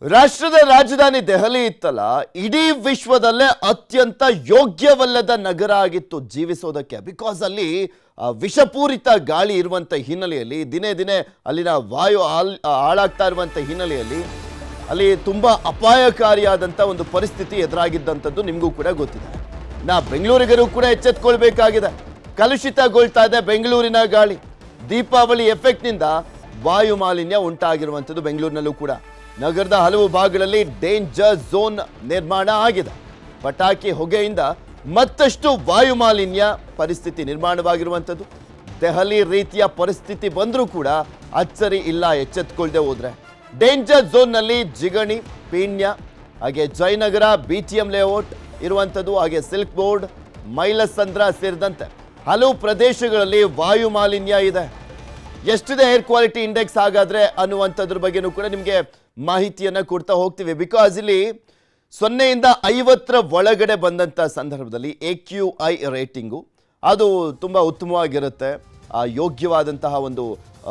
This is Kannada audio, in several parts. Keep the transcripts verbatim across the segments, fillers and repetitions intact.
ರಾಷ್ಟ್ರದ ರಾಜಧಾನಿ ದೆಹಲಿ ಇತ್ತಲ್ಲ, ಇಡೀ ವಿಶ್ವದಲ್ಲೇ ಅತ್ಯಂತ ಯೋಗ್ಯವಲ್ಲದ ನಗರ ಆಗಿತ್ತು ಜೀವಿಸೋದಕ್ಕೆ. ಬಿಕಾಸ್ ಅಲ್ಲಿ ವಿಷಪೂರಿತ ಗಾಳಿ ಇರುವಂತ ಹಿನ್ನೆಲೆಯಲ್ಲಿ, ದಿನೇ ದಿನೇ ಅಲ್ಲಿನ ವಾಯು ಹಾಳಾಗ್ತಾ ಇರುವಂತ ಹಿನ್ನೆಲೆಯಲ್ಲಿ ಅಲ್ಲಿ ತುಂಬಾ ಅಪಾಯಕಾರಿಯಾದಂಥ ಒಂದು ಪರಿಸ್ಥಿತಿ ಎದುರಾಗಿದ್ದಂಥದ್ದು ನಿಮಗೂ ಕೂಡ ಗೊತ್ತಿದೆ. ನಾ ಬೆಂಗಳೂರಿಗರು ಕೂಡ ಎಚ್ಚೆತ್ತುಕೊಳ್ಬೇಕಾಗಿದೆ. ಕಲುಷಿತಗೊಳ್ತಾ ಇದೆ ಬೆಂಗಳೂರಿನ ಗಾಳಿ. ದೀಪಾವಳಿ ಎಫೆಕ್ಟ್ನಿಂದ ವಾಯು ಮಾಲಿನ್ಯ ಉಂಟಾಗಿರುವಂಥದ್ದು ಬೆಂಗಳೂರಿನಲ್ಲೂ ಕೂಡ. ನಗರದ ಹಲವು ಭಾಗಗಳಲ್ಲಿ ಡೇಂಜರ್ ಝೋನ್ ನಿರ್ಮಾಣ ಆಗಿದೆ. ಪಟಾಕಿ ಹೊಗೆಯಿಂದ ಮತ್ತಷ್ಟು ವಾಯು ಮಾಲಿನ್ಯ ಪರಿಸ್ಥಿತಿ ನಿರ್ಮಾಣವಾಗಿರುವಂಥದ್ದು. ದೆಹಲಿ ರೀತಿಯ ಪರಿಸ್ಥಿತಿ ಬಂದರೂ ಕೂಡ ಅಚ್ಚರಿ ಇಲ್ಲ ಎಚ್ಚೆತ್ತುಕೊಳ್ಳದೆ ಹೋದ್ರೆ. ಡೇಂಜರ್ ಝೋನ್ನಲ್ಲಿ ಜಿಗಣಿ, ಪೀಣ್ಯ, ಹಾಗೆ Jayanagar, B T M layout ಇರುವಂಥದ್ದು, ಹಾಗೆ ಸಿಲ್ಕ್ ಬೋರ್ಡ್, ಮೈಲಸಂದ್ರ ಸೇರಿದಂತೆ ಹಲವು ಪ್ರದೇಶಗಳಲ್ಲಿ ವಾಯು ಮಾಲಿನ್ಯ ಇದೆ. ಎಷ್ಟಿದೆ ಏರ್ ಕ್ವಾಲಿಟಿ ಇಂಡೆಕ್ಸ್ ಹಾಗಾದ್ರೆ ಅನ್ನುವಂಥದ್ರ ಬಗ್ಗೆನೂ ಕೂಡ ನಿಮಗೆ ಮಾಹಿತಿಯನ್ನು ಕೊಡ್ತಾ ಹೋಗ್ತೀವಿ. ಬಿಕಾಸ್ ಇಲ್ಲಿ ಸೊನ್ನೆಯಿಂದ ಐವತ್ತರ ಒಳಗಡೆ ಬಂದಂಥ ಸಂದರ್ಭದಲ್ಲಿ ಎ ಕ್ಯೂ ಐ ರೇಟಿಂಗು ಅದು ತುಂಬ ಉತ್ತಮವಾಗಿರುತ್ತೆ. ಯೋಗ್ಯವಾದಂತಹ ಒಂದು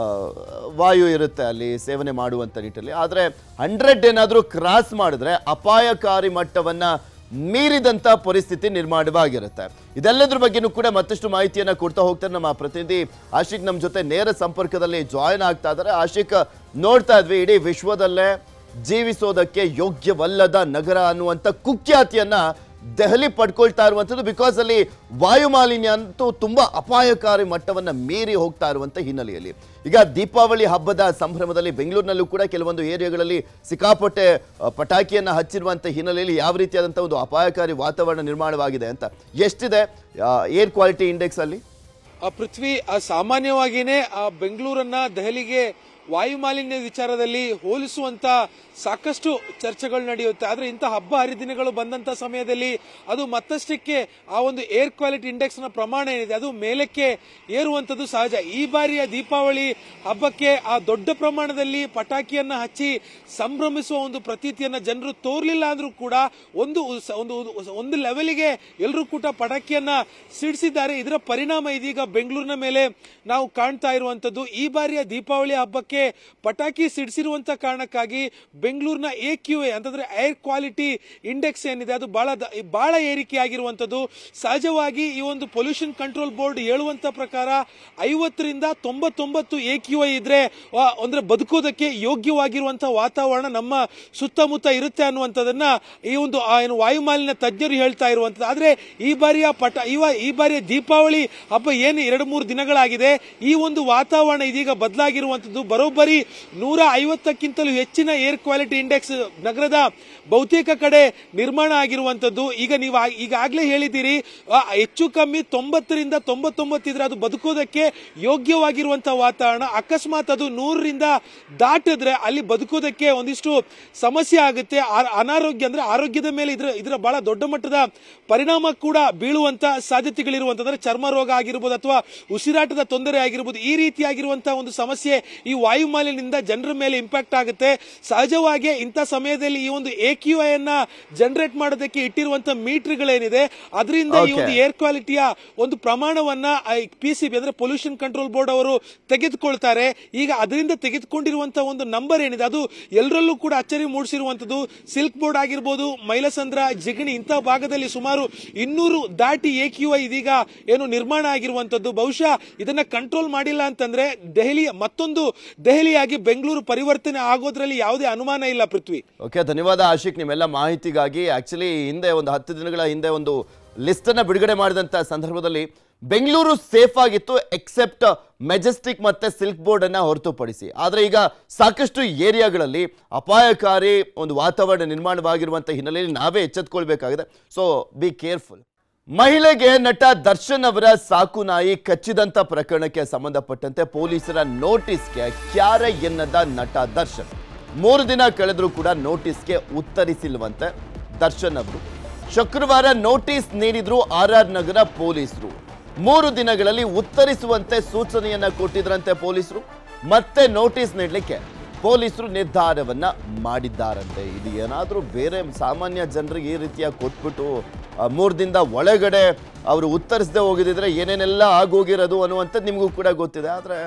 ವಾಯು ಇರುತ್ತೆ ಅಲ್ಲಿ ಸೇವನೆ ಮಾಡುವಂಥ ನಿಟ್ಟಲ್ಲಿ. ಆದರೆ ಹಂಡ್ರೆಡ್ ಏನಾದರೂ ಕ್ರಾಸ್ ಮಾಡಿದ್ರೆ ಅಪಾಯಕಾರಿ ಮಟ್ಟವನ್ನು ಮೀರಿದಂಥ ಪರಿಸ್ಥಿತಿ ನಿರ್ಮಾಣವಾಗಿರುತ್ತೆ. ಇದೆಲ್ಲದ್ರ ಬಗ್ಗೆನೂ ಕೂಡ ಮತ್ತಷ್ಟು ಮಾಹಿತಿಯನ್ನು ಕೊಡ್ತಾ ಹೋಗ್ತಾರೆ ನಮ್ಮ ಪ್ರತಿನಿಧಿ ಆಶಿಕ್. ನಮ್ಮ ಜೊತೆ ನೇರ ಸಂಪರ್ಕದಲ್ಲಿ ಜಾಯಿನ್ ಆಗ್ತಾ ಇದ್ದಾರೆ. ಆಶಿಕ್, ನೋಡ್ತಾ ಇದ್ವಿ ಇಡೀ ವಿಶ್ವದಲ್ಲೇ ಜೀವಿಸೋದಕ್ಕೆ ಯೋಗ್ಯವಲ್ಲದ ನಗರ ಅನ್ನುವಂಥ ಕುಖ್ಯಾತಿಯನ್ನ ದೆಹಲಿ ಪಡ್ಕೊಳ್ತಾ ಇರುವಂಥದ್ದು. ಬಿಕಾಸ್ ಅಲ್ಲಿ ವಾಯು ಮಾಲಿನ್ಯ ಅಂತೂ ತುಂಬಾ ಅಪಾಯಕಾರಿ ಮಟ್ಟವನ್ನು ಮೀರಿ ಹೋಗ್ತಾ ಇರುವಂಥ ಹಿನ್ನೆಲೆಯಲ್ಲಿ ಈಗ ದೀಪಾವಳಿ ಹಬ್ಬದ ಸಂಭ್ರಮದಲ್ಲಿ ಬೆಂಗಳೂರಿನಲ್ಲೂ ಕೂಡ ಕೆಲವೊಂದು ಏರಿಯಾಗಳಲ್ಲಿ ಸಿಕ್ಕಾಪಟ್ಟೆ ಪಟಾಕಿಯನ್ನು ಹಚ್ಚಿರುವಂಥ ಹಿನ್ನೆಲೆಯಲ್ಲಿ ಯಾವ ರೀತಿಯಾದಂಥ ಒಂದು ಅಪಾಯಕಾರಿ ವಾತಾವರಣ ನಿರ್ಮಾಣವಾಗಿದೆ ಅಂತ. ಎಷ್ಟಿದೆ ಏರ್ ಕ್ವಾಲಿಟಿ ಇಂಡೆಕ್ಸ್ ಅಲ್ಲಿ? ಪೃಥ್ವಿ, ಸಾಮಾನ್ಯವಾಗಿಯೇ ಬೆಂಗಳೂರನ್ನ ದೆಹಲಿಗೆ ವಾಯು ಮಾಲಿನ್ಯ ವಿಚಾರದಲ್ಲಿ ಹೋಲಿಸುವಂತ ಸಾಕಷ್ಟು ಚರ್ಚೆಗಳು ನಡೆಯುತ್ತೆ. ಆದ್ರೆ ಇಂಥ ಹಬ್ಬ ಹರಿದಿನಗಳು ಬಂದಂತ ಸಮಯದಲ್ಲಿ ಅದು ಮತ್ತಷ್ಟಕ್ಕೆ ಆ ಒಂದು ಏರ್ ಕ್ವಾಲಿಟಿ ಇಂಡೆಕ್ಸ್ ನ ಪ್ರಮಾಣ ಏನಿದೆ ಅದು ಮೇಲಕ್ಕೆ ಏರುವಂತದ್ದು ಸಹಜ. ಈ ಬಾರಿಯ ದೀಪಾವಳಿ ಹಬ್ಬಕ್ಕೆ ಆ ದೊಡ್ಡ ಪ್ರಮಾಣದಲ್ಲಿ ಪಟಾಕಿಯನ್ನ ಹಚ್ಚಿ ಸಂಭ್ರಮಿಸುವ ಒಂದು ಪ್ರತೀತಿಯನ್ನ ಜನರು ತೋರ್ಲಿಲ್ಲ ಅಂದ್ರೂ ಕೂಡ ಒಂದು ಒಂದು ಒಂದು ಲೆವೆಲ್ಗೆ ಎಲ್ಲರೂ ಕೂಡ ಪಟಾಕಿಯನ್ನ ಸಿಡಿಸಿದ್ದಾರೆ. ಇದರ ಪರಿಣಾಮ ಇದೀಗ ಬೆಂಗಳೂರಿನ ಮೇಲೆ ನಾವು ಕಾಣ್ತಾ ಇರುವಂತದ್ದು. ಈ ಬಾರಿಯ ದೀಪಾವಳಿ ಹಬ್ಬಕ್ಕೆ ಪಟಾಕಿ ಸಿಡಿಸಿರುವಂತ ಕಾರಣಕ್ಕಾಗಿ ಬೆಂಗಳೂರಿನ ಎ ಕ್ಯೂ ಎ ಅಂತಂದ್ರೆ ಏರ್ ಕ್ವಾಲಿಟಿ ಇಂಡೆಕ್ಸ್ ಏನಿದೆ ಅದು ಬಹಳ ಬಹಳ ಏರಿಕೆಯಾಗಿರುವಂತದ್ದು. ಸಹಜವಾಗಿ ಈ ಒಂದು ಪೊಲ್ಯೂಷನ್ ಕಂಟ್ರೋಲ್ ಬೋರ್ಡ್ ಹೇಳುವಂತ ಪ್ರಕಾರ ಐವತ್ತರಿಂದ ತೊಂಬತ್ತೊಂಬತ್ತು ಎ ಕ್ಯೂ ಐ ಇದ್ರೆ ಅಂದ್ರೆ ಬದುಕೋದಕ್ಕೆ ಯೋಗ್ಯವಾಗಿರುವಂತಹ ವಾತಾವರಣ ನಮ್ಮ ಸುತ್ತಮುತ್ತ ಇರುತ್ತೆ ಅನ್ನುವಂಥದ್ದನ್ನ ಈ ಒಂದು ಏನು ವಾಯು ಮಾಲಿನ್ಯ ತಜ್ಞರು ಹೇಳ್ತಾ ಇರುವಂತದ್ದು. ಆದ್ರೆ ಈ ಬಾರಿಯ ಪಟ ಇವ ಈ ಬಾರಿಯ ದೀಪಾವಳಿ ಹಬ್ಬ ಏನು ಎರಡು ಮೂರು ದಿನಗಳಾಗಿದೆ, ಈ ಒಂದು ವಾತಾವರಣ ಇದೀಗ ಬದಲಾಗಿರುವಂತದ್ದು. ಬರೋಬ್ಬರಿ ನೂರ ಐವತ್ತಕ್ಕಿಂತಲೂ ಹೆಚ್ಚಿನ ಏರ್ ಕ್ವಾಲಿಟಿ ಇಂಡೆಕ್ಸ್ ನಗರದ ಬಹುತೇಕ ಕಡೆ ನಿರ್ಮಾಣ ಆಗಿರುವಂತದ್ದು. ಈಗ ನೀವು ಈಗಾಗಲೇ ಹೇಳಿದ್ದೀರಿ ಹೆಚ್ಚು ಕಮ್ಮಿ ತೊಂಬತ್ತರಿಂದ ತೊಂಬತ್ತೊಂಬತ್ತಿದ್ರೆ ಅದು ಬದುಕೋದಕ್ಕೆ ಯೋಗ್ಯವಾಗಿರುವಂತಹ ವಾತಾವರಣ. ಅಕಸ್ಮಾತ್ ಅದು ನೂರರಿಂದ ದಾಟಿದ್ರೆ ಅಲ್ಲಿ ಬದುಕೋದಕ್ಕೆ ಒಂದಿಷ್ಟು ಸಮಸ್ಯೆ ಆಗುತ್ತೆ. ಅನಾರೋಗ್ಯ ಅಂದ್ರೆ ಆರೋಗ್ಯದ ಮೇಲೆ ಇದ್ರ ಇದರ ಬಹಳ ದೊಡ್ಡ ಮಟ್ಟದ ಪರಿಣಾಮ ಕೂಡ ಬೀಳುವಂತ ಸಾಧ್ಯತೆಗಳಿರುವಂತಂದ್ರೆ ಚರ್ಮ ರೋಗ ಆಗಿರ್ಬೋದು ಅಥವಾ ಉಸಿರಾಟದ ತೊಂದರೆ ಆಗಿರ್ಬೋದು. ಈ ರೀತಿಯಾಗಿರುವಂತಹ ಒಂದು ಸಮಸ್ಯೆ ಈ ವಾಯು ಮಾಲಿನ್ಯದಿಂದ ಜನರ ಮೇಲೆ ಇಂಪ್ಯಾಕ್ಟ್ ಆಗುತ್ತೆ. ಸಹಜವಾಗಿ ಇಂಥ ಸಮಯದಲ್ಲಿ ಈ ಒಂದು ಎ ಕ್ಯೂ ಐ ಅನ್ನ ಜನರೇಟ್ ಮಾಡೋದಕ್ಕೆ ಇಟ್ಟಿರುವಂತಹ ಮೀಟರ್ಗಳೇನಿದೆ ಅದರಿಂದ ಈ ಒಂದು ಏರ್ ಕ್ವಾಲಿಟಿಯ ಒಂದು ಪ್ರಮಾಣವನ್ನ ಪಿ ಸಿ ಬಿ ಅಂದ್ರೆ ಪೊಲ್ಯೂಷನ್ ಕಂಟ್ರೋಲ್ ಬೋರ್ಡ್ ಅವರು ತೆಗೆದುಕೊಳ್ತಾರೆ. ಈಗ ಅದರಿಂದ ತೆಗೆದುಕೊಂಡಿರುವಂತಹ ಒಂದು ನಂಬರ್ ಏನಿದೆ ಅದು ಎಲ್ಲರಲ್ಲೂ ಕೂಡ ಅಚ್ಚರಿ ಮೂಡಿಸಿರುವಂತದ್ದು. ಸಿಲ್ಕ್ ಬೋರ್ಡ್ ಆಗಿರ್ಬೋದು, ಮೈಲಸಂದ್ರ, ಜಿಗಣಿ ಇಂತಹ ಭಾಗದಲ್ಲಿ ಸುಮಾರು ಇನ್ನೂರು ದಾಟಿ ಎ ಕ್ಯೂ ಐ ಇದೀಗ ಏನು ನಿರ್ಮಾಣ ಆಗಿರುವಂತದ್ದು. ಬಹುಶಃ ಇದನ್ನ ಕಂಟ್ರೋಲ್ ಮಾಡಿಲ್ಲ ಅಂತಂದ್ರೆ ದೆಹಲಿ ಮತ್ತೊಂದು ದೆಹಲಿಯಾಗಿ ಬೆಂಗಳೂರು ಪರಿವರ್ತನೆ ಆಗೋದ್ರಲ್ಲಿ ಯಾವುದೇ ಅನುಮಾನ ಇಲ್ಲ. ಪೃಥ್ವಿ, ಓಕೆ, ಧನ್ಯವಾದ ಆಶಿಕ್ ನಿಮ್ಮೆಲ್ಲ ಮಾಹಿತಿಗಾಗಿ. ಆಕ್ಚುಲಿ ಹಿಂದೆ ಒಂದು ಹತ್ತು ದಿನಗಳ ಹಿಂದೆ ಒಂದು ಲಿಸ್ಟ್ ಅನ್ನ ಬಿಡುಗಡೆ ಮಾಡಿದಂತ ಸಂದರ್ಭದಲ್ಲಿ ಬೆಂಗಳೂರು ಸೇಫ್ ಆಗಿತ್ತು ಎಕ್ಸೆಪ್ಟ್ ಮೆಜೆಸ್ಟಿಕ್ ಮತ್ತೆ ಸಿಲ್ಕ್ ಬೋರ್ಡ್ ಅನ್ನ ಹೊರತುಪಡಿಸಿ. ಆದ್ರೆ ಈಗ ಸಾಕಷ್ಟು ಏರಿಯಾಗಳಲ್ಲಿ ಅಪಾಯಕಾರಿ ಒಂದು ವಾತಾವರಣ ನಿರ್ಮಾಣವಾಗಿರುವಂತಹ ಹಿನ್ನೆಲೆಯಲ್ಲಿ ನಾವೇ ಎಚ್ಚೆತ್ತುಕೊಳ್ಬೇಕಾಗಿದೆ. So be careful. ಮಹಿಳೆಗೆ ನಟ ದರ್ಶನ್ ಅವರ ಸಾಕು ನಾಯಿ ಕಚ್ಚಿದಂತ ಪ್ರಕರಣಕ್ಕೆ ಸಂಬಂಧಪಟ್ಟಂತೆ ಪೊಲೀಸರ ನೋಟಿಸ್ಗೆ ಕ್ಯಾರೆ ಎನ್ನದ ನಟ ದರ್ಶನ್ ಮೂರು ದಿನ ಕಳೆದರೂ ಕೂಡ ನೋಟಿಸ್ಗೆ ಉತ್ತರಿಸಿಲ್ವಂತೆ. ದರ್ಶನ್ ಅವರು ಶುಕ್ರವಾರ ನೋಟಿಸ್ ನೀಡಿದ್ರು ಆರ್ ಆರ್ ನಗರ ಪೊಲೀಸರು. ಮೂರು ದಿನಗಳಲ್ಲಿ ಉತ್ತರಿಸುವಂತೆ ಸೂಚನೆಯನ್ನ ಕೊಟ್ಟಿದ್ರಂತೆ ಪೊಲೀಸರು. ಮತ್ತೆ ನೋಟಿಸ್ ನೀಡಲಿಕ್ಕೆ ಪೊಲೀಸರು ನಿರ್ಧಾರವನ್ನ ಮಾಡಿದ್ದಾರಂತೆ. ಇದು ಏನಾದರೂ ಬೇರೆ ಸಾಮಾನ್ಯ ಜನರಿಗೆ ಈ ರೀತಿಯ ಕೊಟ್ಬಿಟ್ಟು ಮೂರು ದಿನದ ಒಳಗಡೆ ಅವರು ಉತ್ತರಿಸದೆ ಹೋಗಿದ್ರೆ ಏನೇನೆಲ್ಲ ಆಗೋಗಿರೋದು ಅನ್ನುವಂಥದ್ದು ನಿಮಗೂ ಕೂಡ ಗೊತ್ತಿದೆ. ಆದರೆ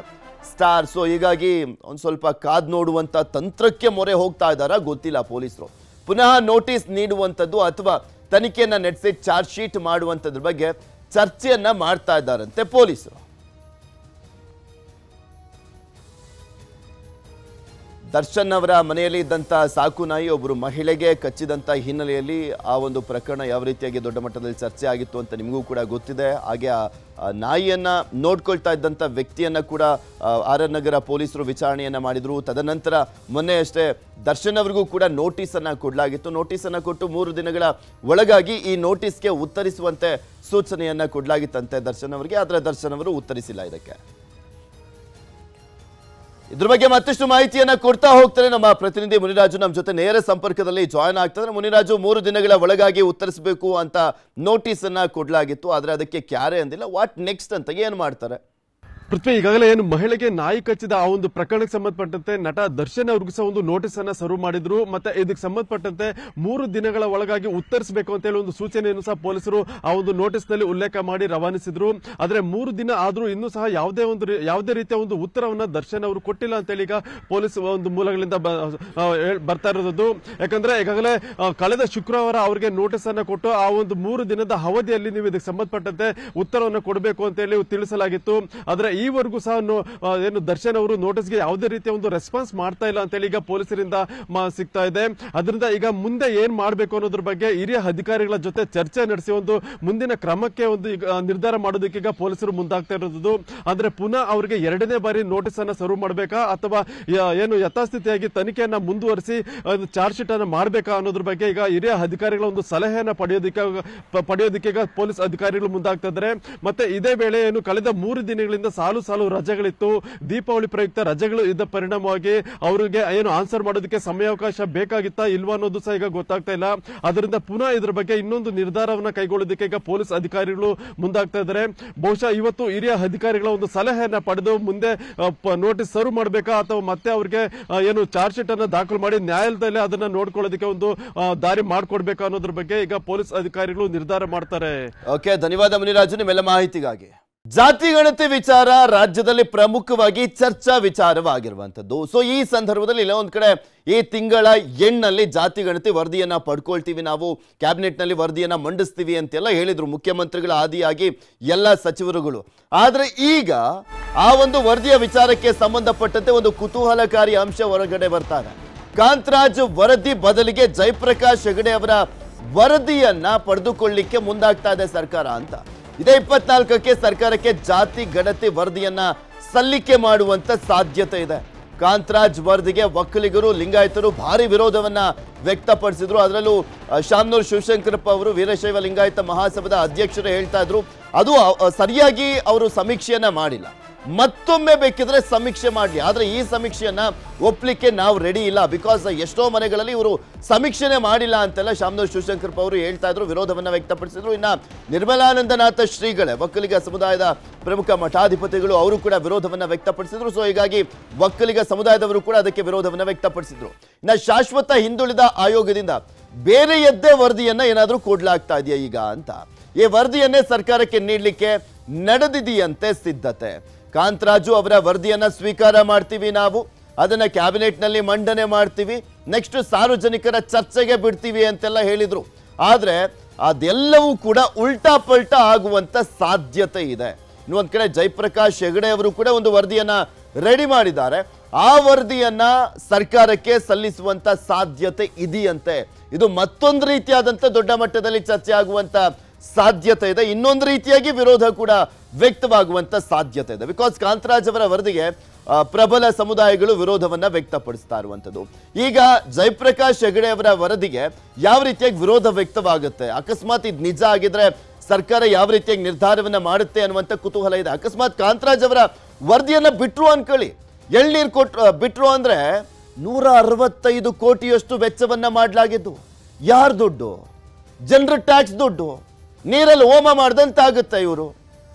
ಸ್ಟಾರ್. ಸೊ ಹೀಗಾಗಿ ಒಂದು ಸ್ವಲ್ಪ ಕಾದ್ ನೋಡುವಂಥ ತಂತ್ರಕ್ಕೆ ಮೊರೆ ಹೋಗ್ತಾ ಇದ್ದಾರಾ ಗೊತ್ತಿಲ್ಲ ಪೊಲೀಸರು. ಪುನಃ ನೋಟಿಸ್ ನೀಡುವಂಥದ್ದು ಅಥವಾ ತನಿಖೆಯನ್ನು ನಡೆಸಿ ಚಾರ್ಜ್ ಶೀಟ್ ಮಾಡುವಂಥದ್ರ ಬಗ್ಗೆ ಚರ್ಚೆಯನ್ನ ಮಾಡ್ತಾ ಇದ್ದಾರಂತೆ ಪೊಲೀಸರು. ದರ್ಶನ್ ಅವರ ಮನೆಯಲ್ಲಿ ಇದ್ದಂಥ ಸಾಕು ನಾಯಿ ಒಬ್ಬರು ಮಹಿಳೆಗೆ ಕಚ್ಚಿದಂಥ ಹಿನ್ನೆಲೆಯಲ್ಲಿ ಆ ಒಂದು ಪ್ರಕರಣ ಯಾವ ರೀತಿಯಾಗಿ ದೊಡ್ಡ ಮಟ್ಟದಲ್ಲಿ ಚರ್ಚೆ ಆಗಿತ್ತು ಅಂತ ನಿಮಗೂ ಕೂಡ ಗೊತ್ತಿದೆ. ಹಾಗೆ ಆ ನಾಯಿಯನ್ನ ನೋಡ್ಕೊಳ್ತಾ ಇದ್ದಂಥ ವ್ಯಕ್ತಿಯನ್ನ ಕೂಡ ಆರ್ ಆರ್ ನಗರ ಪೊಲೀಸರು ವಿಚಾರಣೆಯನ್ನ ಮಾಡಿದ್ರು. ತದನಂತರ ಮೊನ್ನೆ ಅಷ್ಟೇ ದರ್ಶನ್ ಅವರಿಗೂ ಕೂಡ ನೋಟಿಸ್ ಅನ್ನ ಕೊಡಲಾಗಿತ್ತು. ನೋಟಿಸ್ ಅನ್ನ ಕೊಟ್ಟು ಮೂರು ದಿನಗಳ ಒಳಗಾಗಿ ಈ ನೋಟಿಸ್ಗೆ ಉತ್ತರಿಸುವಂತೆ ಸೂಚನೆಯನ್ನ ಕೊಡಲಾಗಿತ್ತಂತೆ ದರ್ಶನ್ ಅವರಿಗೆ. ಆದರೆ ದರ್ಶನ್ ಅವರು ಉತ್ತರಿಸಿಲ್ಲ ಇದಕ್ಕೆ. ಇದ್ರ ಬಗ್ಗೆ ಮತ್ತಷ್ಟು ಮಾಹಿತಿಯನ್ನ ಕೊಡ್ತಾ ಹೋಗ್ತಾರೆ ನಮ್ಮ ಪ್ರತಿನಿಧಿ ಮುನಿರಾಜು ನಮ್ಮ ಜೊತೆ ನೇರ ಸಂಪರ್ಕದಲ್ಲಿ ಜಾಯ್ನ್ ಆಗ್ತಾರೆ. ಮುನಿರಾಜು, ಮೂರು ದಿನಗಳ ಒಳಗಾಗಿ ಉತ್ತರಿಸಬೇಕು ಅಂತ ನೋಟಿಸ್ ಅನ್ನ ಕೊಡಲಾಗಿತ್ತು, ಆದ್ರೆ ಅದಕ್ಕೆ ಕ್ಯಾರೆ ಅಂದಿಲ್ಲ. ವಾಟ್ ನೆಕ್ಸ್ಟ್ ಅಂತ ಏನ್ ಮಾಡ್ತಾರೆ? ಪೃಥ್ವಿ, ಈಗಾಗಲೇ ಏನು ಮಹಿಳೆಗೆ ನಾಯಿ ಕಚ್ಚಿದ ಆ ಒಂದು ಪ್ರಕರಣಕ್ಕೆ ಸಂಬಂಧಪಟ್ಟಂತೆ ನಟ ದರ್ಶನ್ ಅವ್ರಿಗೂ ಸಹ ಒಂದು ನೋಟಿಸ್ ಅನ್ನ ಸರ್ವ್ ಮಾಡಿದ್ರು. ಮತ್ತೆ ಇದಕ್ಕೆ ಸಂಬಂಧಪಟ್ಟಂತೆ ಮೂರು ದಿನಗಳ ಒಳಗಾಗಿ ಉತ್ತರಿಸಬೇಕು ಅಂತ ಹೇಳಿ ಒಂದು ಸೂಚನೆಯನ್ನು ಸಹ ಪೊಲೀಸರು ಆ ಒಂದು ನೋಟಿಸ್ ನಲ್ಲಿ ಉಲ್ಲೇಖ ಮಾಡಿ ರವಾನಿಸಿದ್ರು. ಆದ್ರೆ ಮೂರು ದಿನ ಆದ್ರೂ ಇನ್ನೂ ಸಹ ಯಾವುದೇ ಒಂದು ಯಾವುದೇ ರೀತಿಯ ಒಂದು ಉತ್ತರವನ್ನ ದರ್ಶನ್ ಅವರು ಕೊಟ್ಟಿಲ್ಲ ಅಂತ ಹೇಳಿ ಈಗ ಪೊಲೀಸ್ ಒಂದು ಮೂಲಗಳಿಂದ ಬರ್ತಾ ಇರೋದು. ಯಾಕಂದ್ರೆ ಈಗಾಗಲೇ ಕಳೆದ ಶುಕ್ರವಾರ ಅವರಿಗೆ ನೋಟಿಸ್ ಅನ್ನ ಕೊಟ್ಟು ಆ ಒಂದು ಮೂರು ದಿನದ ಅವಧಿಯಲ್ಲಿ ನೀವು ಇದಕ್ಕೆ ಸಂಬಂಧಪಟ್ಟಂತೆ ಉತ್ತರವನ್ನು ಕೊಡಬೇಕು ಅಂತ ಹೇಳಿ ತಿಳಿಸಲಾಗಿತ್ತು. ಆದ್ರೆ ಈವರೆಗೂ ಸಹ ಏನು ದರ್ಶನ್ ಅವರು ನೋಟಿಸ್ಗೆ ಯಾವುದೇ ರೀತಿಯ ಒಂದು ರೆಸ್ಪಾನ್ಸ್ ಮಾಡ್ತಾ ಇಲ್ಲ ಅಂತ ಹೇಳಿ ಈಗ ಪೊಲೀಸರಿಂದ ಸಿಗ್ತಾ ಇದೆ. ಅದರಿಂದ ಈಗ ಮುಂದೆ ಏನ್ ಮಾಡಬೇಕು ಅನ್ನೋದ್ರ ಬಗ್ಗೆ ಹಿರಿಯ ಅಧಿಕಾರಿಗಳ ಜೊತೆ ಚರ್ಚೆ ನಡೆಸಿ ಒಂದು ಮುಂದಿನ ಕ್ರಮಕ್ಕೆ ಒಂದು ನಿರ್ಧಾರ ಮಾಡೋದಕ್ಕೆ ಈಗ ಪೊಲೀಸರು ಮುಂದಾಗ್ತಾ ಇರೋದು. ಅಂದ್ರೆ ಪುನಃ ಅವರಿಗೆ ಎರಡನೇ ಬಾರಿ ನೋಟಿಸ್ ಅನ್ನ ಸರ್ವ್ ಮಾಡಬೇಕಾ ಅಥವಾ ಏನು ಯಥಾಸ್ಥಿತಿಯಾಗಿ ತನಿಖೆಯನ್ನ ಮುಂದುವರಿಸಿ ಚಾರ್ಜ್ ಶೀಟ್ ಅನ್ನ ಮಾಡಬೇಕಾ ಅನ್ನೋದ್ರ ಬಗ್ಗೆ ಈಗ ಹಿರಿಯ ಅಧಿಕಾರಿಗಳ ಒಂದು ಸಲಹೆಯನ್ನ ಪಡೆಯೋದಕ್ಕೆ ಪಡೆಯೋದಕ್ಕೆ ಈಗ ಪೊಲೀಸ್ ಅಧಿಕಾರಿಗಳು ಮುಂದಾಗ್ತಾ ಇದ್ದಾರೆ. ಮತ್ತೆ ಇದೇ ವೇಳೆ ಏನು ಕಳೆದ ಮೂರು ದಿನಗಳಿಂದ ಸಾಲು ಸಾಲು ರಜೆಗಳಿತ್ತು. ದೀಪಾವಳಿ ಪ್ರಯುಕ್ತ ರಜೆಗಳು ಇದ್ದ ಪರಿಣಾಮವಾಗಿ ಅವರಿಗೆ ಏನು ಆನ್ಸರ್ ಮಾಡೋದಕ್ಕೆ ಸಮಯಾವಕಾಶ ಬೇಕಾಗಿತ್ತಾ ಇಲ್ವಾ ಅನ್ನೋದು ಸಹ ಈಗ ಗೊತ್ತಾಗ್ತಾ ಇಲ್ಲ. ಅದರಿಂದ ಪುನಃ ಇದ್ರ ಬಗ್ಗೆ ಇನ್ನೊಂದು ನಿರ್ಧಾರವನ್ನ ಕೈಗೊಳ್ಳೋದಕ್ಕೆ ಈಗ ಪೊಲೀಸ್ ಅಧಿಕಾರಿಗಳು ಮುಂದಾಗ್ತಾ ಇದ್ದಾರೆ. ಬಹುಶಃ ಇವತ್ತು ಹಿರಿಯ ಅಧಿಕಾರಿಗಳ ಒಂದು ಸಲಹೆಯನ್ನ ಪಡೆದು ಮುಂದೆ ನೋಟಿಸ್ ಸರ್ವ್ ಮಾಡಬೇಕಾ ಅಥವಾ ಮತ್ತೆ ಅವರಿಗೆ ಏನು ಚಾರ್ಜ್ ಶೀಟ್ ಅನ್ನ ದಾಖಲು ಮಾಡಿ ನ್ಯಾಯಾಲಯದಲ್ಲಿ ಅದನ್ನ ನೋಡ್ಕೊಳ್ಳೋದಕ್ಕೆ ಒಂದು ದಾರಿ ಮಾಡ್ಕೊಡ್ಬೇಕಾ ಅನ್ನೋದ್ರ ಬಗ್ಗೆ ಈಗ ಪೊಲೀಸ್ ಅಧಿಕಾರಿಗಳು ನಿರ್ಧಾರ ಮಾಡ್ತಾರೆ. ಓಕೆ, ಧನ್ಯವಾದ ಮುನಿರಾಜು ನಿಮ್ಮೆಲ್ಲ ಮಾಹಿತಿಗಾಗಿ. ಜಾತಿ ಗಣತಿ ವಿಚಾರ ರಾಜ್ಯದಲ್ಲಿ ಪ್ರಮುಖವಾಗಿ ಚರ್ಚಾ ವಿಚಾರವಾಗಿರುವಂತದ್ದು. ಸೊ ಈ ಸಂದರ್ಭದಲ್ಲಿ ಇಲ್ಲ ಒಂದ್ ಕಡೆ ಈ ತಿಂಗಳ ಎಂಡ್ನಲ್ಲಿ ಜಾತಿ ಗಣತಿ ವರದಿಯನ್ನ ಪಡ್ಕೊಳ್ತೀವಿ, ನಾವು ಕ್ಯಾಬಿನೆಟ್ ನಲ್ಲಿ ವರದಿಯನ್ನ ಮಂಡಿಸ್ತೀವಿ ಅಂತೆಲ್ಲ ಹೇಳಿದ್ರು ಮುಖ್ಯಮಂತ್ರಿಗಳ ಆದಿಯಾಗಿ ಎಲ್ಲ ಸಚಿವರುಗಳು. ಆದ್ರೆ ಈಗ ಆ ಒಂದು ವರದಿಯ ವಿಚಾರಕ್ಕೆ ಸಂಬಂಧಪಟ್ಟಂತೆ ಒಂದು ಕುತೂಹಲಕಾರಿ ಅಂಶ ಹೊರಗಡೆ ಬರ್ತಾರೆ. ಕಾಂತರಾಜ್ ವರದಿ ಬದಲಿಗೆ ಜಯಪ್ರಕಾಶ್ ಹೆಗಡೆ ಅವರ ವರದಿಯನ್ನ ಪಡೆದುಕೊಳ್ಳಿಕ್ಕೆ ಮುಂದಾಗ್ತಾ ಇದೆ ಸರ್ಕಾರ ಅಂತ. ಇದೇ ಇಪ್ಪತ್ನಾಲ್ಕಕ್ಕೆ ಸರ್ಕಾರಕ್ಕೆ ಜಾತಿ ಗಣತಿ ವರದಿಯನ್ನ ಸಲ್ಲಿಕೆ ಮಾಡುವಂತ ಸಾಧ್ಯತೆ ಇದೆ. ಕಾಂತರಾಜ್ ವರದಿಗೆ ಒಕ್ಕಲಿಗರು ಲಿಂಗಾಯತರು ಭಾರಿ ವಿರೋಧವನ್ನ ವ್ಯಕ್ತಪಡಿಸಿದ್ರು. ಅದರಲ್ಲೂ ಶಾಮನೂರು ಶಿವಶಂಕರಪ್ಪ ಅವರು ವೀರಶೈವ ಲಿಂಗಾಯತ ಮಹಾಸಭಾದ ಅಧ್ಯಕ್ಷರು ಹೇಳ್ತಾ ಇದ್ರು ಅದು ಸರಿಯಾಗಿ ಅವರು ಸಮೀಕ್ಷೆಯನ್ನ ಮಾಡಿಲ್ಲ, ಮತ್ತೊಮ್ಮೆ ಬೇಕಿದ್ರೆ ಸಮೀಕ್ಷೆ ಮಾಡಲಿ, ಆದ್ರೆ ಈ ಸಮೀಕ್ಷೆಯನ್ನ ಒಪ್ಲಿಕ್ಕೆ ನಾವು ರೆಡಿ ಇಲ್ಲ. ಬಿಕಾಸ್ ಎಷ್ಟೋ ಮನೆಗಳಲ್ಲಿ ಇವರು ಸಮೀಕ್ಷೆನೆ ಮಾಡಿಲ್ಲ ಅಂತೆಲ್ಲ ಶಾಮನೂರು ಶಿವಶಂಕರಪ್ಪ ಅವರು ಹೇಳ್ತಾ ಇದ್ರು, ವಿರೋಧವನ್ನ ವ್ಯಕ್ತಪಡಿಸಿದ್ರು. ಇನ್ನ ನಿರ್ಮಲಾನಂದನಾಥ ಶ್ರೀಗಳೇ ಒಕ್ಕಲಿಗ ಸಮುದಾಯದ ಪ್ರಮುಖ ಮಠಾಧಿಪತಿಗಳು ಅವರು ಕೂಡ ವಿರೋಧವನ್ನ ವ್ಯಕ್ತಪಡಿಸಿದ್ರು. ಸೊ ಹೀಗಾಗಿ ಒಕ್ಕಲಿಗ ಸಮುದಾಯದವರು ಕೂಡ ಅದಕ್ಕೆ ವಿರೋಧವನ್ನ ವ್ಯಕ್ತಪಡಿಸಿದ್ರು. ಇನ್ನ ಶಾಶ್ವತ ಹಿಂದುಳಿದ ಆಯೋಗದಿಂದ ಬೇರೆಯದ್ದೇ ವರದಿಯನ್ನ ಏನಾದ್ರೂ ಕೊಡ್ಲಾಗ್ತಾ ಇದೆಯಾ ಈಗ ಅಂತ, ಈ ವರದಿಯನ್ನೇ ಸರ್ಕಾರಕ್ಕೆ ನೀಡಲಿಕ್ಕೆ ನಡೆದಿದೆಯಂತೆ ಸಿದ್ಧತೆ. ಕಾಂತರಾಜು ಅವರ ವರದಿಯನ್ನ ಸ್ವೀಕಾರ ಮಾಡ್ತೀವಿ, ನಾವು ಅದನ್ನ ಕ್ಯಾಬಿನೆಟ್ ನಲ್ಲಿ ಮಂಡನೆ ಮಾಡ್ತೀವಿ, ನೆಕ್ಸ್ಟ್ ಸಾರ್ವಜನಿಕರ ಚರ್ಚೆಗೆ ಬಿಡ್ತೀವಿ ಅಂತೆಲ್ಲ ಹೇಳಿದ್ರು. ಆದ್ರೆ ಅದೆಲ್ಲವೂ ಕೂಡ ಉಲ್ಟಾ ಪಲ್ಟಾ ಆಗುವಂತ ಸಾಧ್ಯತೆ ಇದೆ. ಇನ್ನೊಂದ್ ಕಡೆ ಜಯಪ್ರಕಾಶ್ ಹೆಗಡೆ ಅವರು ಕೂಡ ಒಂದು ವರದಿಯನ್ನ ರೆಡಿ ಮಾಡಿದ್ದಾರೆ. ಆ ವರದಿಯನ್ನ ಸರ್ಕಾರಕ್ಕೆ ಸಲ್ಲಿಸುವಂತ ಸಾಧ್ಯತೆ ಇದೆಯಂತೆ. ಇದು ಮತ್ತೊಂದು ರೀತಿಯಾದಂತ ದೊಡ್ಡ ಮಟ್ಟದಲ್ಲಿ ಚರ್ಚೆ ಆಗುವಂತ ಸಾಧ್ಯತೆ ಇದೆ. ಇನ್ನೊಂದು ರೀತಿಯಾಗಿ ವಿರೋಧ ಕೂಡ ವ್ಯಕ್ತವಾಗುವಂತ ಸಾಧ್ಯತೆ ಇದೆ. ಬಿಕಾಸ್ ಕಾಂತರಾಜ್ ಅವರ ವರದಿಗೆ ಪ್ರಬಲ ಸಮುದಾಯಗಳು ವಿರೋಧವನ್ನ ವ್ಯಕ್ತಪಡಿಸ್ತಾ ಇರುವಂತದ್ದು. ಈಗ ಜಯಪ್ರಕಾಶ್ ಹೆಗಡೆ ಅವರ ವರದಿಗೆ ಯಾವ ರೀತಿಯಾಗಿ ವಿರೋಧ ವ್ಯಕ್ತವಾಗುತ್ತೆ, ಅಕಸ್ಮಾತ್ ಇದು ನಿಜ ಆಗಿದ್ರೆ ಸರ್ಕಾರ ಯಾವ ರೀತಿಯಾಗಿ ನಿರ್ಧಾರವನ್ನ ಮಾಡುತ್ತೆ ಅನ್ನುವಂತ ಕುತೂಹಲ ಇದೆ. ಅಕಸ್ಮಾತ್ ಕಾಂತರಾಜ್ ಅವರ ವರದಿಯನ್ನ ಬಿಟ್ರು ಅನ್ಕೊಳ್ಳಿ, ಎಳ್ನೀರು ಕೊಟ್ಟು ಬಿಟ್ರು ಅಂದ್ರೆ ನೂರ ಅರವತ್ತೈದು ಕೋಟಿಯಷ್ಟು ವೆಚ್ಚವನ್ನ ಮಾಡಲಾಗಿದ್ದು ಯಾರ ದುಡ್ಡು? ಜನರ ಟ್ಯಾಕ್ಸ್ ದುಡ್ಡು. ನೀರಲ್ಲಿ ಹೋಮ ಮಾಡ್ದಂತಾಗುತ್ತೆ ಇವರು.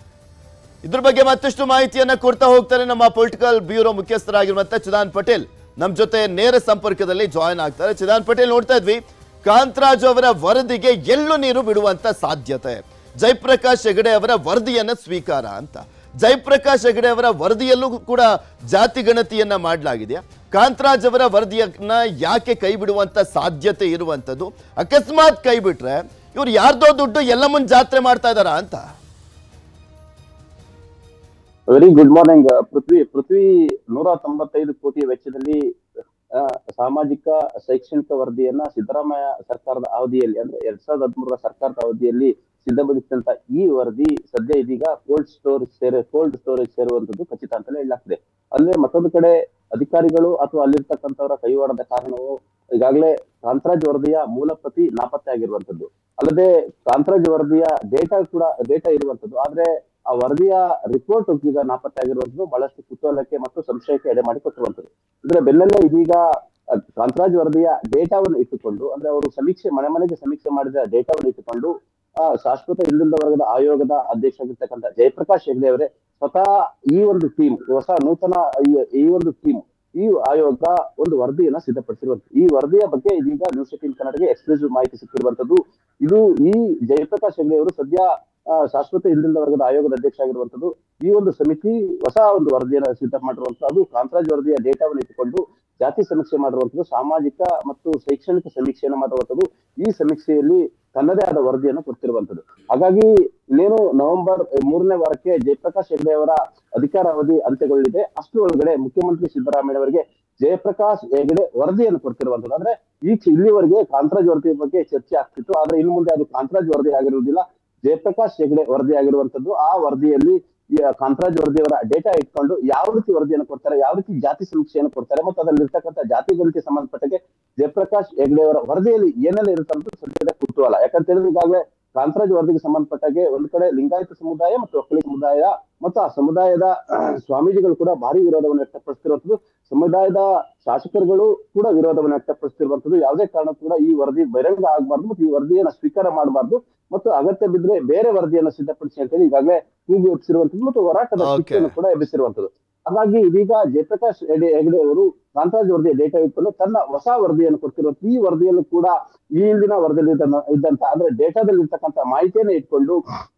ಇದ್ರ ಬಗ್ಗೆ ಮತ್ತಷ್ಟು ಮಾಹಿತಿಯನ್ನ ಕೊಡ್ತಾ ಹೋಗ್ತಾರೆ ನಮ್ಮ ಪೊಲಿಟಿಕಲ್ ಬ್ಯೂರೋ ಮುಖ್ಯಸ್ಥರಾಗಿರುವಂತ ಚಿದಾನ್ ಪಟೇಲ್ ನಮ್ಮ ಜೊತೆ ನೇರ ಸಂಪರ್ಕದಲ್ಲಿ ಜಾಯಿನ್ ಆಗ್ತಾರೆ. ಚಿದಾನ್ ಪಟೇಲ್, ನೋಡ್ತಾ ಇದ್ವಿ ಕಾಂತರಾಜು ಅವರ ವರದಿಗೆ ಎಳ್ಳು ನೀರು ಬಿಡುವಂತ ಸಾಧ್ಯತೆ, ಜಯಪ್ರಕಾಶ್ ಹೆಗಡೆ ಅವರ ವರದಿಯನ್ನ ಸ್ವೀಕಾರ ಅಂತ. ಜಯಪ್ರಕಾಶ್ ಹೆಗಡೆ ಅವರ ವರದಿಯಲ್ಲೂ ಕೂಡ ಜಾತಿ ಗಣತಿಯನ್ನ ಮಾಡಲಾಗಿದೆಯಾ? ಕಾಂತರಾಜ್ ಅವರ ವರದಿಯನ್ನ ಯಾಕೆ ಕೈ ಬಿಡುವಂತ ಸಾಧ್ಯತೆ ಇರುವಂತದ್ದು? ಅಕಸ್ಮಾತ್ ಕೈ ಬಿಟ್ರೆ ಇವ್ರು ಯಾರ್ದೋ ದುಡ್ಡು ಎಲ್ಲಮ್ಮನ್ ಜಾತ್ರೆ ಮಾಡ್ತಾ ಇದಾರ ಅಂತ. Very good morning Prithvi. Prithvi ನೂರ ತೊಂಬತ್ತೈದು ಕೋಟಿ ವೆಚ್ಚದಲ್ಲಿ ಸಾಮಾಜಿಕ ಶೈಕ್ಷಣಿಕ ವರದಿಯನ್ನ ಸಿದ್ದರಾಮಯ್ಯ ಸರ್ಕಾರದ ಅವಧಿಯಲ್ಲಿ ಅಂದ್ರೆ ಎರಡ್ ಸಾವಿರದ ಹದಿಮೂರರ ಸರ್ಕಾರದ ಅವಧಿಯಲ್ಲಿ ಸಿದ್ಧಪಡಿಸಿದಂತ ಈ ವರದಿ ಸದ್ಯ ಇದೀಗ ಕೋಲ್ಡ್ ಸ್ಟೋರೇಜ್ ಸೇರೆ ಕೋಲ್ಡ್ ಸ್ಟೋರೇಜ್ ಸೇರುವಂತದ್ದು ಖಚಿತ ಅಂತಲೇ ಹೇಳಲಾಗ್ತದೆ. ಅಲ್ಲೇ ಮತ್ತೊಂದು ಕಡೆ ಅಧಿಕಾರಿಗಳು ಅಥವಾ ಅಲ್ಲಿರ್ತಕ್ಕಂಥವರ ಕೈವಾಡದ ಕಾರಣವು ಈಗಾಗಲೇ ಕಾಂತರಾಜ್ ವರದಿಯ ಮೂಲ ಪ್ರತಿ ನಾಪತ್ತೆ ಆಗಿರುವಂತದ್ದು, ಅಲ್ಲದೆ ಕಾಂತರಾಜ್ ವರದಿಯ ಡೇಟಾ ಕೂಡ ಡೇಟಾ ಇರುವಂತದ್ದು. ಆದ್ರೆ ಆ ವರದಿಯ ರಿಪೋರ್ಟ್ ಈಗ ನಾಪತ್ತೆ ಆಗಿರುವಂತದ್ದು ಬಹಳಷ್ಟು ಕುತೂಹಲಕ್ಕೆ ಮತ್ತು ಸಂಶಯಕ್ಕೆ ಎಡೆ ಮಾಡಿ ಕೊಟ್ಟಿರುವಂತದ್ದು. ಇದರ ಬೆನ್ನಲ್ಲೇ ಇದೀಗ ಕಾಂತರಾಜ್ ವರದಿಯ ಡೇಟಾವನ್ನು ಇಟ್ಟುಕೊಂಡು ಅಂದ್ರೆ ಅವರು ಸಮೀಕ್ಷೆ ಮನೆ ಮನೆಗೆ ಸಮೀಕ್ಷೆ ಮಾಡಿದ ಡೇಟಾವನ್ನು ಇಟ್ಟುಕೊಂಡು ಆ ಶಾಶ್ವತ ಹಿಂದುಳಿದ ವರ್ಗದ ಆಯೋಗದ ಅಧ್ಯಕ್ಷ ಆಗಿರ್ತಕ್ಕಂಥ ಜಯಪ್ರಕಾಶ್ ಹೆಗ್ಡೆ ಅವರೇ ಸ್ವತಃ ಈ ಒಂದು ಟೀಮ್ ಹೊಸ ನೂತನ ಈ ಒಂದು ಟೀಮ್ ಈ ಆಯೋಗ ಒಂದು ವರದಿಯನ್ನ ಸಿದ್ಧಪಡಿಸಿರುವಂತದ್ದು. ಈ ವರದಿಯ ಬಗ್ಗೆ ಇದೀಗ ನ್ಯೂಸ್ ಏಟೀನ್ ಕನ್ನಡಗೆ ಎಕ್ಸ್ಕ್ಲೂಸಿವ್ ಮಾಹಿತಿ ಸಿಕ್ಕಿರುವಂತದ್ದು. ಇದು ಈ ಜಯಪ್ರಕಾಶ್ ಹೆಗ್ಡೆ ಅವರು ಸದ್ಯ ಶಾಶ್ವತ ಹಿಂದುಳಿದ ವರ್ಗದ ಆಯೋಗದ ಅಧ್ಯಕ್ಷ ಆಗಿರುವಂತದ್ದು. ಈ ಒಂದು ಸಮಿತಿ ಹೊಸ ಒಂದು ವರದಿಯನ್ನು ಸಿದ್ಧ ಮಾಡಿರುವಂತದ್ದು. ಅದು ಕಾಂತರಾಜ್ ವರದಿಯ ಡೇಟಾವನ್ನು ಇಟ್ಟುಕೊಂಡು ಜಾತಿ ಸಮೀಕ್ಷೆ ಮಾಡಿರುವಂತದ್ದು, ಸಾಮಾಜಿಕ ಮತ್ತು ಶೈಕ್ಷಣಿಕ ಸಮೀಕ್ಷೆಯನ್ನು ಮಾಡಿರುವಂತದ್ದು. ಈ ಸಮೀಕ್ಷೆಯಲ್ಲಿ ತನ್ನದೇ ಆದ ವರದಿಯನ್ನು ಕೊಡ್ತಿರುವಂತದ್ದು. ಹಾಗಾಗಿ ಇನ್ನೇನು ನವೆಂಬರ್ ಮೂರನೇ ವಾರಕ್ಕೆ ಜಯಪ್ರಕಾಶ್ ಹೆಗ್ಡೆ ಅವರ ಅಧಿಕಾರ ಅವಧಿ ಅಂತ್ಯಗೊಳ್ಳಲಿದೆ. ಅಷ್ಟರ ಒಳಗಡೆ ಮುಖ್ಯಮಂತ್ರಿ ಸಿದ್ದರಾಮಯ್ಯ ಅವರಿಗೆ ಜಯಪ್ರಕಾಶ್ ಹೆಗ್ಡೆ ವರದಿಯನ್ನು ಕೊಡ್ತಿರುವಂತದ್ದು. ಅಂದ್ರೆ ಈ ಇಲ್ಲಿವರೆಗೆ ಕಾಂತರಾಜ್ ವರದಿ ಬಗ್ಗೆ ಚರ್ಚೆ ಆಗ್ತಿತ್ತು, ಆದ್ರೆ ಇನ್ನು ಮುಂದೆ ಅದು ಕಾಂತರಾಜ್ ವರದಿ ಆಗಿರುವುದಿಲ್ಲ, ಜಯಪ್ರಕಾಶ್ ಹೆಗ್ಡೆ ವರದಿ ಆಗಿರುವಂತದ್ದು. ಆ ವರದಿಯಲ್ಲಿ ಕಾಂತರಾಜ್ ವರದಿಯವರ ಡೇಟಾ ಇಟ್ಕೊಂಡು ಯಾವ ರೀತಿ ವರದಿಯನ್ನು ಕೊಡ್ತಾರೆ, ಯಾವ ರೀತಿ ಜಾತಿ ಸಮೀಕ್ಷೆಯನ್ನು ಕೊಡ್ತಾರೆ ಮತ್ತು ಅದರಲ್ಲಿ ಇರ್ತಕ್ಕಂಥ ಜಾತಿ ಗಣತಿಗೆ ಸಂಬಂಧಪಟ್ಟಂಗೆ ಜಯಪ್ರಕಾಶ್ ಹೆಗ್ಡೆ ಅವರ ವರದಿಯಲ್ಲಿ ಏನೆಲ್ಲ ಇರುತ್ತೆ ಅಂತ ಸದ್ಯದ ಕುತೂಹಲ. ಯಾಕಂತ ಹೇಳಿದ್ರೆ ಈಗಾಗಲೇ ಕಾಂತರಾಜ್ ವರದಿಗೆ ಸಂಬಂಧಪಟ್ಟಾಗೆ ಒಂದು ಕಡೆ ಲಿಂಗಾಯತ ಸಮುದಾಯ ಮತ್ತು ಒಕ್ಕಲಿಗ ಸಮುದಾಯ ಮತ್ತು ಆ ಸಮುದಾಯದ ಸ್ವಾಮೀಜಿಗಳು ಕೂಡ ಭಾರಿ ವಿರೋಧವನ್ನು ವ್ಯಕ್ತಪಡಿಸ್ತಿರುವಂತದ್ದು. ಸಮುದಾಯದ ಶಾಸಕರುಗಳು ಕೂಡ ವಿರೋಧವನ್ನು ವ್ಯಕ್ತಪಡಿಸ್ತಿರುವಂತದ್ದು. ಯಾವುದೇ ಕಾರಣ ಕೂಡ ಈ ವರದಿ ಬಹಿರಂಗ ಆಗಬಾರ್ದು ಮತ್ತು ಈ ವರದಿಯನ್ನು ಸ್ವೀಕಾರ ಮಾಡಬಾರ್ದು ಮತ್ತು ಅಗತ್ಯ ಬಿದ್ದರೆ ಬೇರೆ ವರದಿಯನ್ನು ಸಿದ್ಧಪಡಿಸಿ ಅಂತೇಳಿ ಈಗಾಗಲೇ ಕೂಗು ಎಬ್ಬಿಸಿರುವಂತದ್ದು ಮತ್ತು ಹೋರಾಟದ ಸ್ಥಿತಿಯನ್ನು ಕೂಡ ಎಬ್ಬಿಸಿರುವಂತದ್ದು. ಹಾಗಾಗಿ ಇದೀಗ ಜಯಪ್ರಕಾಶ್ ಹೆಗ್ಡೆ ಅವರು ಕಾಂತರಾಜ್ ವರದಿಯ ಡೇಟಾ ಇಟ್ಕೊಂಡು ತನ್ನ ಹೊಸ ವರದಿಯನ್ನು ಕೊಡ್ತಿರುವಂತ ಈ ವರದಿಯಲ್ಲೂ ಕೂಡ ಈ ಹಿಂದಿನ ವರದಿಯಲ್ಲಿ ಇದ್ದಂತ ಅಂದ್ರೆ ಡೇಟಾದಲ್ಲಿ ಇರ್ತಕ್ಕಂಥ ಮಾಹಿತಿಯನ್ನೇ ಇಟ್ಕೊಂಡು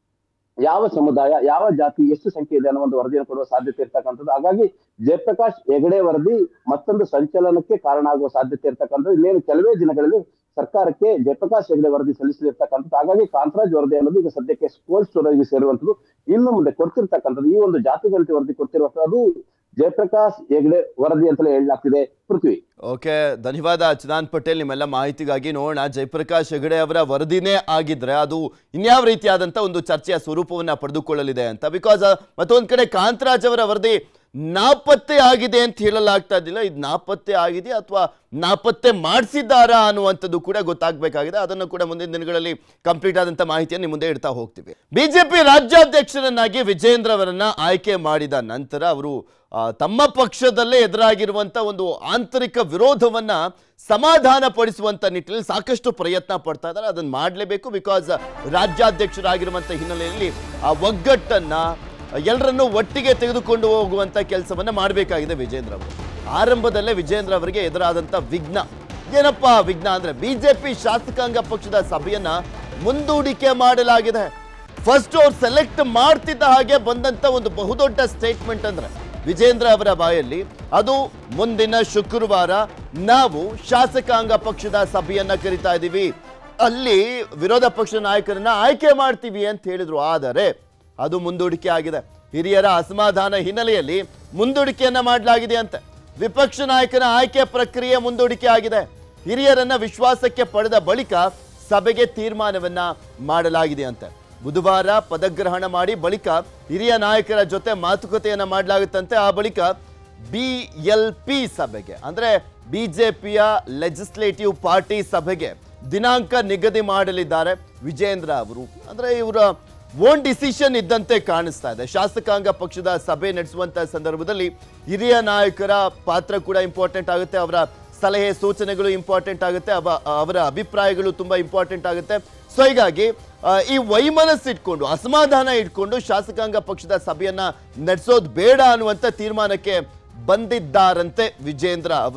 ಯಾವ ಸಮುದಾಯ ಯಾವ ಜಾತಿ ಎಷ್ಟು ಸಂಖ್ಯೆ ಇದೆ ಅನ್ನೋ ಒಂದು ವರದಿಯನ್ನು ಕೊಡುವ ಸಾಧ್ಯತೆ ಇರ್ತಕ್ಕಂಥದ್ದು. ಹಾಗಾಗಿ ಜಯಪ್ರಕಾಶ್ ಹೆಗ್ಡೆ ವರದಿ ಮತ್ತೊಂದು ಸಂಚಲನಕ್ಕೆ ಕಾರಣ ಆಗುವ ಸಾಧ್ಯತೆ ಇರ್ತಕ್ಕಂಥದ್ದು. ಇನ್ನೇನು ಕೆಲವೇ ದಿನಗಳಲ್ಲಿ ಸರ್ಕಾರಕ್ಕೆ ಜಯಪ್ರಕಾಶ್ ಹೆಗ್ಡೆ ವರದಿ ಸಲ್ಲಿಸಲಿರ್ತಕ್ಕಂಥದ್ದು. ಹಾಗಾಗಿ ಕಾಂತರಾಜ್ ವರದಿ ಅನ್ನೋದು ಈಗ ಸದ್ಯಕ್ಕೆ ಕೋಲ್ಡ್ ಸ್ಟೋರೇಜ್ಗೆ ಸೇರುವಂತದ್ದು. ಇನ್ನು ಮುಂದೆ ಕೊಡ್ತಿರ್ತಕ್ಕಂಥದ್ದು ಈ ಒಂದು ಜಾತಿ ಗಣತಿ ವರದಿ ಕೊಡ್ತಿರುವಂತದ್ದು ಅದು ಜಯಪ್ರಕಾಶ್ ಹೆಗ್ಡೆ ವರದಿ ಅಂತಲೇ ಹೇಳಲಾಗ್ತಿದೆ. ಪೃಥ್ವಿ. ಓಕೆ, ಧನ್ಯವಾದ ಚಿದಾನಂದ್ ಪಟೇಲ್ ನಿಮ್ಮೆಲ್ಲ ಮಾಹಿತಿಗಾಗಿ. ನೋಡೋಣ, ಜಯಪ್ರಕಾಶ್ ಹೆಗಡೆ ಅವರ ವರದಿನೇ ಆಗಿದ್ರೆ ಅದು ಇನ್ಯಾವ ರೀತಿಯಾದಂಥ ಒಂದು ಚರ್ಚೆಯ ಸ್ವರೂಪವನ್ನು ಪಡೆದುಕೊಳ್ಳಲಿದೆ ಅಂತ. ಬಿಕಾಸ್ ಮತ್ತೊಂದು ಕಡೆ ಕಾಂತರಾಜ್ ಅವರ ವರದಿ ನಾಪತ್ತೆ ಆಗಿದೆ ಅಂತ ಹೇಳಲಾಗ್ತಾ ಇದ್ದಿಲ್ಲ, ಇದು ನಾಪತ್ತೆ ಆಗಿದೆ ಅಥವಾ ನಾಪತ್ತೆ ಮಾಡಿಸಿದ್ದಾರಾ ಅನ್ನುವಂಥದ್ದು ಕೂಡ ಗೊತ್ತಾಗಬೇಕಾಗಿದೆ. ಅದನ್ನು ಕೂಡ ಮುಂದಿನ ದಿನಗಳಲ್ಲಿ ಕಂಪ್ಲೀಟ್ ಆದಂಥ ಮಾಹಿತಿಯನ್ನು ನಿಮ್ಮ ಮುಂದೆ ಇಡ್ತಾ ಹೋಗ್ತೀವಿ. ಬಿಜೆಪಿ ರಾಜ್ಯಾಧ್ಯಕ್ಷರನ್ನಾಗಿ ವಿಜೇಂದ್ರ ಅವರನ್ನ ಆಯ್ಕೆ ಮಾಡಿದ ನಂತರ ಅವರು ತಮ್ಮ ಪಕ್ಷದಲ್ಲೇ ಎದುರಾಗಿರುವಂಥ ಒಂದು ಆಂತರಿಕ ವಿರೋಧವನ್ನ ಸಮಾಧಾನ ಪಡಿಸುವಂತ ನಿಟ್ಟಿನಲ್ಲಿ ಸಾಕಷ್ಟು ಪ್ರಯತ್ನ ಪಡ್ತಾ ಇದ್ದಾರೆ. ಅದನ್ನು ಮಾಡಲೇಬೇಕು. ಬಿಕಾಸ್ ರಾಜ್ಯಾಧ್ಯಕ್ಷರಾಗಿರುವಂಥ ಹಿನ್ನೆಲೆಯಲ್ಲಿ ಆ ಒಗ್ಗಟ್ಟನ್ನ ಎಲ್ಲರನ್ನೂ ಒಟ್ಟಿಗೆ ತೆಗೆದುಕೊಂಡು ಹೋಗುವಂತ ಕೆಲಸವನ್ನ ಮಾಡಬೇಕಾಗಿದೆ ವಿಜೇಂದ್ರ ಅವರು. ಆರಂಭದಲ್ಲೇ ವಿಜೇಂದ್ರ ಅವರಿಗೆ ಎದುರಾದಂಥ ವಿಘ್ನ ಏನಪ್ಪ ವಿಘ್ನ ಅಂದ್ರೆ ಬಿಜೆಪಿ ಶಾಸಕಾಂಗ ಪಕ್ಷದ ಸಭೆಯನ್ನ ಮುಂದೂಡಿಕೆ ಮಾಡಲಾಗಿದೆ. ಫಸ್ಟ್ ಅವ್ರು ಸೆಲೆಕ್ಟ್ ಮಾಡ್ತಿದ್ದ ಹಾಗೆ ಬಂದಂತ ಒಂದು ಬಹುದೊಡ್ಡ ಸ್ಟೇಟ್ಮೆಂಟ್ ಅಂದ್ರೆ ವಿಜೇಂದ್ರ ಅವರ ಬಾಯಲ್ಲಿ ಅದು ಮುಂದಿನ ಶುಕ್ರವಾರ ನಾವು ಶಾಸಕಾಂಗ ಪಕ್ಷದ ಸಭೆಯನ್ನ ಕರಿತಾ ಇದ್ದೀವಿ, ಅಲ್ಲಿ ವಿರೋಧ ಪಕ್ಷ ನಾಯಕರನ್ನ ಆಯ್ಕೆ ಮಾಡ್ತೀವಿ ಅಂತ ಹೇಳಿದ್ರು. ಆದರೆ ಅದು ಮುಂದೂಡಿಕೆ ಆಗಿದೆ. ಹಿರಿಯರ ಅಸಮಾಧಾನ ಹಿನ್ನೆಲೆಯಲ್ಲಿ ಮುಂದೂಡಿಕೆಯನ್ನ ಮಾಡಲಾಗಿದೆ ಅಂತೆ. ವಿಪಕ್ಷ ನಾಯಕನ ಆಯ್ಕೆ ಪ್ರಕ್ರಿಯೆ ಮುಂದೂಡಿಕೆ ಆಗಿದೆ. ಹಿರಿಯರನ್ನ ವಿಶ್ವಾಸಕ್ಕೆ ಪಡೆದ ಬಳಿಕ ಸಭೆಗೆ ತೀರ್ಮಾನವನ್ನ ಮಾಡಲಾಗಿದೆ ಅಂತೆ. ಬುಧವಾರ ಪದಗ್ರಹಣ ಮಾಡಿ ಬಳಿಕ ಹಿರಿಯ ನಾಯಕರ ಜೊತೆ ಮಾತುಕತೆಯನ್ನ ಮಾಡಲಾಗುತ್ತಂತೆ. ಆ ಬಳಿಕ ಬಿ ಎಲ್ ಪಿ ಸಭೆಗೆ ಅಂದ್ರೆ ಬಿಜೆಪಿಯ ಲೆಜಿಸ್ಲೇಟಿವ್ ಪಾರ್ಟಿ ಸಭೆಗೆ ದಿನಾಂಕ ನಿಗದಿ ಮಾಡಲಿದ್ದಾರೆ ವಿಜೇಂದ್ರ ಅವರು. ಅಂದ್ರೆ ಇವರ ಓನ್ ಡಿಸಿಷನ್ ಇದ್ದಂತೆ ಕಾಣಿಸ್ತಾ ಇದೆ. ಶಾಸಕಾಂಗ ಪಕ್ಷದ ಸಭೆ ನಡೆಸುವಂತ ಸಂದರ್ಭದಲ್ಲಿ ಹಿರಿಯ ನಾಯಕರ ಪಾತ್ರ ಕೂಡ ಇಂಪಾರ್ಟೆಂಟ್ ಆಗುತ್ತೆ, ಅವರ ಸಲಹೆ ಸೂಚನೆಗಳು ಇಂಪಾರ್ಟೆಂಟ್ ಆಗುತ್ತೆ, ಅವರ ಅಭಿಪ್ರಾಯಗಳು ತುಂಬಾ ಇಂಪಾರ್ಟೆಂಟ್ ಆಗುತ್ತೆ. ಸೊ ಹೀಗಾಗಿ ಈ ವೈಮನಸ್ಸು ಇಟ್ಕೊಂಡು ಅಸಮಾಧಾನ ಇಟ್ಕೊಂಡು ಶಾಸಕಾಂಗ ಪಕ್ಷದ ಸಭೆಯನ್ನ ನಡೆಸೋದು ಬೇಡ ಅನ್ನುವಂಥ ತೀರ್ಮಾನಕ್ಕೆ ಬಂದಿದ್ದಾರಂತೆ ವಿಜೇಂದ್ರ ಅವರು.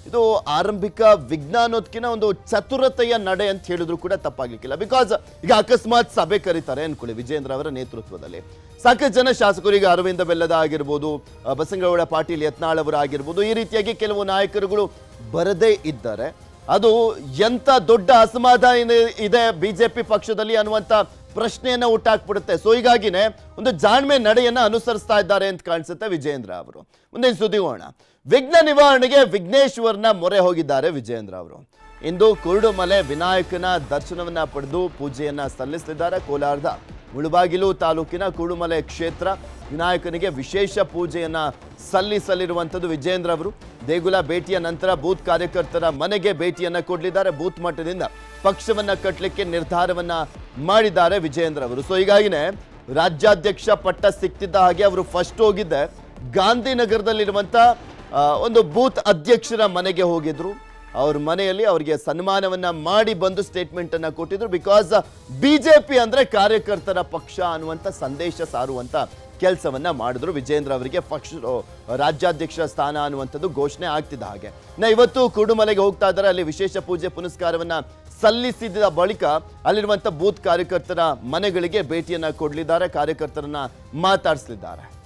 ಇದು ಆರಂಭಿಕ ವಿಜ್ಞಾನೋತ್ಕಿನ ಒಂದು ಚತುರತೆಯ ನಡೆ ಅಂತ ಹೇಳಿದ್ರು ಕೂಡ ತಪ್ಪಾಗ್ಲಿಕ್ಕಿಲ್ಲ. ಬಿಕಾಸ್ ಈಗ ಅಕಸ್ಮಾತ್ ಸಭೆ ಕರೀತಾರೆ ಅನ್ಕೊಳ್ಳಿ ವಿಜೇಂದ್ರ ಅವರ ನೇತೃತ್ವದಲ್ಲಿ, ಸಾಕಷ್ಟು ಜನ ಶಾಸಕರು, ಈಗ ಅರವಿಂದ ಬೆಲ್ಲದ ಆಗಿರ್ಬೋದು, ಬಸನಗೌಡ ಪಾಟೀಲ್ ಯತ್ನಾಳ್ ಅವರು ಆಗಿರ್ಬೋದು, ಈ ರೀತಿಯಾಗಿ ಕೆಲವು ನಾಯಕರುಗಳು ಬರದೇ ಇದ್ದಾರೆ. ಅದು ಎಂತ ದೊಡ್ಡ ಅಸಮಾಧಾನ ಇದೆ ಬಿಜೆಪಿ ಪಕ್ಷದಲ್ಲಿ ಅನ್ನುವಂತ ಪ್ರಶ್ನೆಯನ್ನ ಹುಟ್ಟಾಕ್ಬಿಡುತ್ತೆ. ಸೊ ಹೀಗಾಗಿನೇ ಒಂದು ಜಾಣ್ಮೆ ನಡೆಯನ್ನ ಅನುಸರಿಸ್ತಾ ಇದ್ದಾರೆ ಅಂತ ಕಾಣಿಸುತ್ತೆ ವಿಜೇಂದ್ರ ಅವರು. ಮುಂದಿನ ಸುದ್ದಿ ಹೋಗೋಣ. ವಿಘ್ನ ನಿವಾರಣೆಗೆ ವಿಘ್ನೇಶ್ವರನ ಮೊರೆ ಹೋಗಿದ್ದಾರೆ ವಿಜೇಂದ್ರ ಅವರು. ಇಂದು ಕುರುಡುಮಲೆ ವಿನಾಯಕನ ದರ್ಶನವನ್ನ ಪಡೆದು ಪೂಜೆಯನ್ನ ಸಲ್ಲಿಸಲಿದ್ದಾರೆ. ಕೋಲಾರದ ಮುಳಬಾಗಿಲು ತಾಲೂಕಿನ ಕುರುಡುಮಲೆ ಕ್ಷೇತ್ರ ವಿನಾಯಕನಿಗೆ ವಿಶೇಷ ಪೂಜೆಯನ್ನ ಸಲ್ಲಿಸಲಿರುವಂಥದ್ದು ವಿಜೇಂದ್ರ ಅವರು. ದೇಗುಲ ಭೇಟಿಯ ನಂತರ ಬೂತ್ ಕಾರ್ಯಕರ್ತರ ಮನೆಗೆ ಭೇಟಿಯನ್ನ ಕೊಡಲಿದ್ದಾರೆ. ಬೂತ್ ಮಟ್ಟದಿಂದ ಪಕ್ಷವನ್ನ ಕಟ್ಟಲಿಕ್ಕೆ ನಿರ್ಧಾರವನ್ನ ಮಾಡಿದ್ದಾರೆ ವಿಜೇಂದ್ರ ಅವರು. ಸೊ ಹೀಗಾಗಿನೇ ರಾಜ್ಯಾಧ್ಯಕ್ಷ ಪಟ್ಟ ಸಿಕ್ತಿದ್ದ ಹಾಗೆ ಅವರು ಫಸ್ಟ್ ಹೋಗಿದ್ದೆ ಗಾಂಧಿನಗರದಲ್ಲಿರುವಂತ ಒಂದು ಬೂತ್ ಅಧ್ಯಕ್ಷರ ಮನೆಗೆ ಹೋಗಿದ್ರು. ಅವ್ರ ಮನೆಯಲ್ಲಿ ಅವರಿಗೆ ಸನ್ಮಾನವನ್ನ ಮಾಡಿ ಬಂದು ಸ್ಟೇಟ್ಮೆಂಟ್ ಅನ್ನ ಕೊಟ್ಟಿದ್ರು. ಬಿಕಾಸ್ ಬಿಜೆಪಿ ಅಂದ್ರೆ ಕಾರ್ಯಕರ್ತರ ಪಕ್ಷ ಅನ್ನುವಂಥ ಸಂದೇಶ ಸಾರುವಂತ ಕೆಲಸವನ್ನ ಮಾಡಿದ್ರು. ವಿಜೇಂದ್ರ ಅವರಿಗೆ ಪಕ್ಷ ರಾಜ್ಯಾಧ್ಯಕ್ಷ ಸ್ಥಾನ ಅನ್ನುವಂಥದ್ದು ಘೋಷಣೆ ಆಗ್ತಿದ್ದ ಹಾಗೆ ನಾ ಇವತ್ತು ಕುರುಡುಮಲೆಗೆ ಹೋಗ್ತಾ ಇದ್ದಾರೆ. ಅಲ್ಲಿ ವಿಶೇಷ ಪೂಜೆ ಪುನಸ್ಕಾರವನ್ನ ಸಲ್ಲಿಸಿದ ಬಳಿಕ ಅಲ್ಲಿರುವಂತ ಬೂತ್ ಕಾರ್ಯಕರ್ತರ ಮನೆಗಳಿಗೆ ಭೇಟಿಯನ್ನ ಕೊಡಲಿದ್ದಾರೆ, ಕಾರ್ಯಕರ್ತರನ್ನ ಮಾತಾಡಿಸಲಿದ್ದಾರೆ.